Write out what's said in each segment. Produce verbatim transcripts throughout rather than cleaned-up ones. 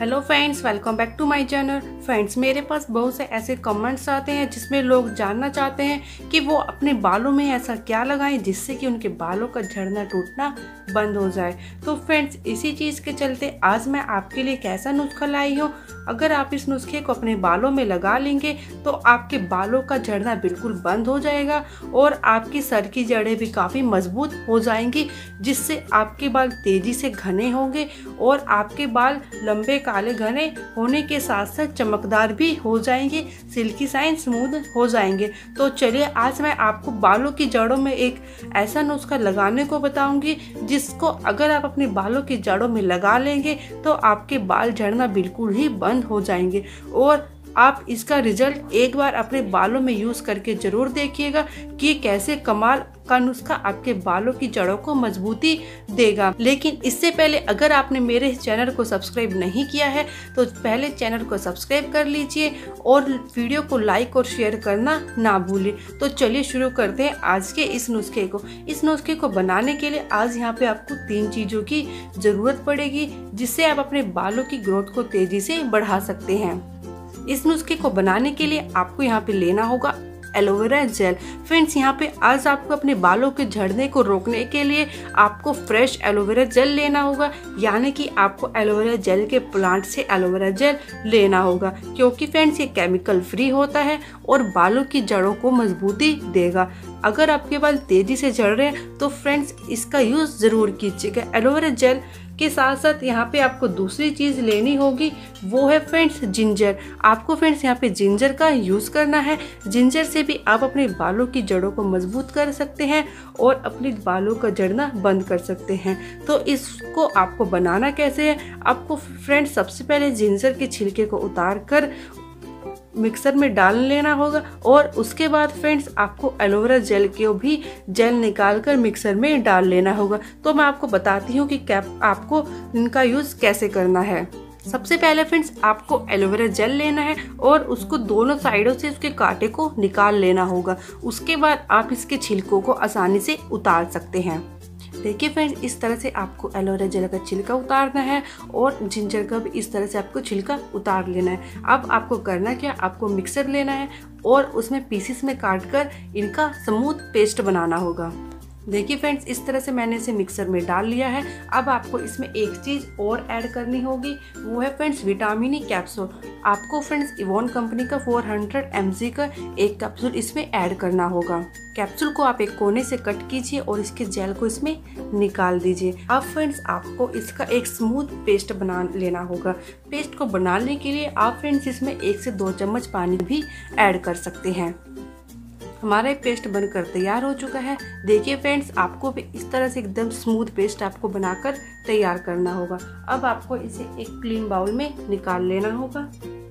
Hello friends, welcome back to my channel. Friends, मेरे पास बहुत से ऐसे कमेंट्स आते हैं जिसमें लोग जानना चाहते हैं कि वो अपने बालों में ऐसा क्या लगाएं जिससे कि उनके बालों का झड़ना टूटना बंद हो जाए। तो फ्रेंड्स, इसी चीज़ के चलते आज मैं आपके लिए एक ऐसा नुस्खा लाई हूँ। अगर आप इस नुस्खे को अपने बालों में लगा लेंगे तो आपके बालों का झड़ना बिल्कुल बंद हो जाएगा और आपकी सर की जड़ें भी काफ़ी मजबूत हो जाएंगी, जिससे आपके बाल तेज़ी से घने होंगे और आपके बाल लंबे काले घने होने के साथ साथ चमकदार भी हो जाएंगे, सिल्की शाइन स्मूथ हो जाएंगे। तो चलिए आज मैं आपको बालों की जड़ों में एक ऐसा नुस्खा लगाने को बताऊंगी जिसको अगर आप अपने बालों की जड़ों में लगा लेंगे तो आपके बाल झड़ना बिल्कुल ही बंद हो जाएंगे और आप इसका रिजल्ट एक बार अपने बालों में यूज़ करके ज़रूर देखिएगा कि कैसे कमाल का नुस्खा आपके बालों की जड़ों को मजबूती देगा। लेकिन इससे पहले अगर आपने मेरे इस चैनल को सब्सक्राइब नहीं किया है तो पहले चैनल को सब्सक्राइब कर लीजिए और वीडियो को लाइक और शेयर करना ना भूलें। तो चलिए शुरू करते हैं आज के इस नुस्खे को। इस नुस्खे को बनाने के लिए आज यहाँ पे आपको तीन चीज़ों की ज़रूरत पड़ेगी जिससे आप अपने बालों की ग्रोथ को तेज़ी से बढ़ा सकते हैं। इस नुस्खे को बनाने के लिए आपको यहाँ पे लेना होगा एलोवेरा जेल। फ्रेंड्स, यहाँ पे आज आपको अपने बालों के झड़ने को रोकने के लिए आपको फ्रेश एलोवेरा जेल लेना होगा, यानी कि आपको एलोवेरा जेल के प्लांट से एलोवेरा जेल लेना होगा, क्योंकि फ्रेंड्स ये केमिकल फ्री होता है और बालों की जड़ों को मजबूती देगा। अगर आपके बाल तेजी से झड़ रहे हैं तो फ्रेंड्स इसका यूज़ ज़रूर कीजिएगा। एलोवेरा जेल के साथ साथ यहाँ पे आपको दूसरी चीज़ लेनी होगी, वो है फ्रेंड्स जिंजर। आपको फ्रेंड्स यहाँ पे जिंजर का यूज़ करना है। जिंजर से भी आप अपने बालों की जड़ों को मजबूत कर सकते हैं और अपने बालों का झड़ना बंद कर सकते हैं। तो इसको आपको बनाना कैसे है, आपको फ्रेंड्स सबसे पहले जिंजर के छिलके को उतार कर मिक्सर में डाल लेना होगा और उसके बाद फ्रेंड्स आपको एलोवेरा जेल के भी जेल निकाल कर मिक्सर में डाल लेना होगा। तो मैं आपको बताती हूँ कि कैप आपको इनका यूज़ कैसे करना है। सबसे पहले फ्रेंड्स आपको एलोवेरा जेल लेना है और उसको दोनों साइडों से उसके कांटे को निकाल लेना होगा। उसके बाद आप इसके छिलकों को आसानी से उतार सकते हैं। देखिए फ्रेंड्स, इस तरह से आपको एलोवेरा जेल का छिलका उतारना है और जिंजर का भी इस तरह से आपको छिलका उतार लेना है। अब आपको करना क्या, आपको मिक्सर लेना है और उसमें पीसेस में काट कर इनका स्मूथ पेस्ट बनाना होगा। देखिए फ्रेंड्स, इस तरह से मैंने इसे मिक्सर में डाल लिया है। अब आपको इसमें एक चीज़ और ऐड करनी होगी, वो है फ्रेंड्स विटामिन ई कैप्सूल। आपको फ्रेंड्स इवॉन कंपनी का चार सौ एम जी का एक कैप्सूल इसमें ऐड करना होगा। कैप्सूल को आप एक कोने से कट कीजिए और इसके जेल को इसमें निकाल दीजिए। अब फ्रेंड्स आपको इसका एक स्मूथ पेस्ट बना लेना होगा। पेस्ट को बनाने के लिए आप फ्रेंड्स इसमें एक से दो चम्मच पानी भी ऐड कर सकते हैं। हमारा पेस्ट बनकर तैयार हो चुका है। देखिए फ्रेंड्स, आपको भी इस तरह से एकदम स्मूथ पेस्ट आपको बनाकर तैयार करना होगा। अब आपको इसे एक क्लीन बाउल में निकाल लेना होगा।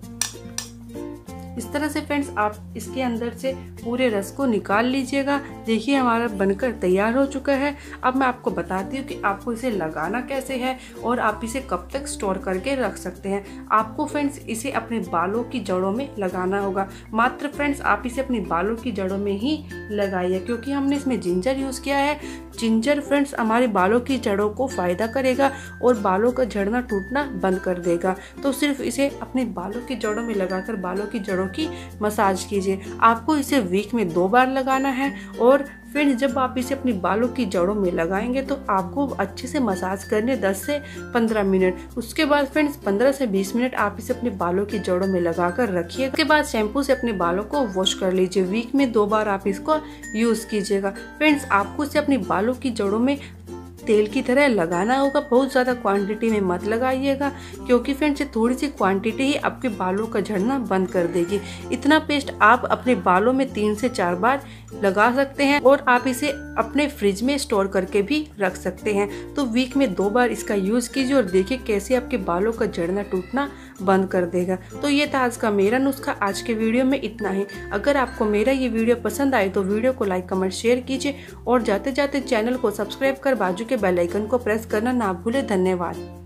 इस तरह से फ्रेंड्स आप इसके अंदर से पूरे रस को निकाल लीजिएगा। देखिए हमारा बनकर तैयार हो चुका है। अब मैं आपको बताती हूँ कि आपको इसे लगाना कैसे है और आप इसे कब तक स्टोर करके रख सकते हैं। आपको फ्रेंड्स इसे अपने बालों की जड़ों में लगाना होगा। मात्र फ्रेंड्स आप इसे अपनी बालों की जड़ों में ही लगाइए, क्योंकि हमने इसमें जिंजर यूज़ किया है। जिंजर फ्रेंड्स हमारे बालों की जड़ों को फ़ायदा करेगा और बालों का झड़ना टूटना बंद कर देगा। तो सिर्फ इसे अपने बालों की जड़ों में लगाकर बालों की जड़ों की मसाज कीजिए। आपको इसे वीक में दो बार लगाना है और फिर जब आप इसे अपनी बालों की जड़ों में लगाएंगे तो आपको अच्छे से मसाज करने दस से पंद्रह मिनट। उसके बाद फ्रेंड्स पंद्रह से बीस मिनट आप इसे अपने बालों की जड़ों में लगाकर रखिए। उसके बाद शैम्पू से अपने बालों को वॉश कर लीजिए। वीक में दो बार आप इसको यूज़ कीजिएगा। फ्रेंड्स आपको इसे अपनी बालों की जड़ों में तेल की तरह लगाना होगा। बहुत ज़्यादा क्वांटिटी में मत लगाइएगा, क्योंकि फ्रेंड्स थोड़ी सी क्वांटिटी ही आपके बालों का झड़ना बंद कर देगी। इतना पेस्ट आप अपने बालों में तीन से चार बार लगा सकते हैं और आप इसे अपने फ्रिज में स्टोर करके भी रख सकते हैं। तो वीक में दो बार इसका यूज़ कीजिए और देखिए कैसे आपके बालों का झड़ना टूटना बंद कर देगा। तो ये था आज का मेरा नुस्खा। आज के वीडियो में इतना ही। अगर आपको मेरा ये वीडियो पसंद आए तो वीडियो को लाइक कमेंट शेयर कीजिए और जाते जाते चैनल को सब्सक्राइब कर बाजू के बेल आइकन को प्रेस करना ना भूलें। धन्यवाद।